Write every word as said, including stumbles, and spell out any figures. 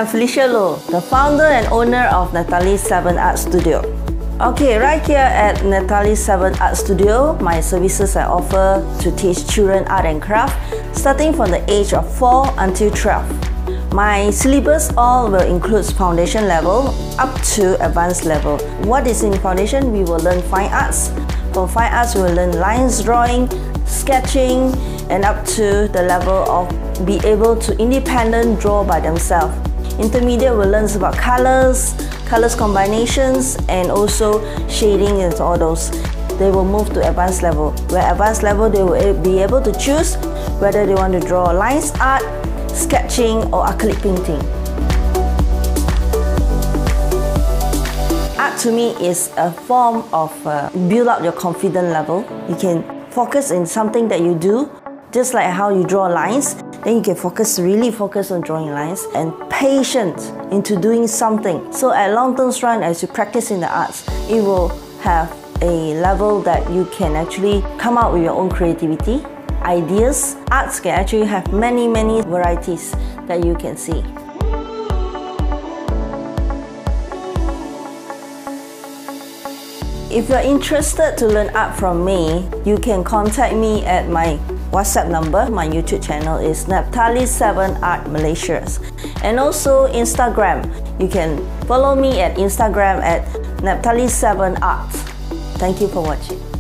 I'm Felicia Loh, the founder and owner of Naphtali seven Art Studio. Okay, right here at Naphtali seven Art Studio, my services I offer to teach children art and craft, starting from the age of four until twelve. My syllabus all will include foundation level up to advanced level. What is in foundation? We will learn fine arts. From fine arts, we will learn lines drawing, sketching, and up to the level of be able to independent draw by themselves. Intermediate will learn about colors, colors combinations, and also shading and all those. They will move to advanced level. Where advanced level, they will be able to choose whether they want to draw lines art, sketching, or acrylic painting. Art to me is a form of uh, build up your confidence level. You can focus in something that you do, just like how you draw lines. Then you can focus, really focus on drawing lines, and patience into doing something. So at long-term run, as you practice in the arts, it will have a level that you can actually come out with your own creativity, ideas. Arts can actually have many, many varieties that you can see. If you're interested to learn art from me, you can contact me at my WhatsApp number. My YouTube channel is Naphtali seven Art Malaysia. And also Instagram. You can follow me at Instagram at Naphtali seven Art. Thank you for watching.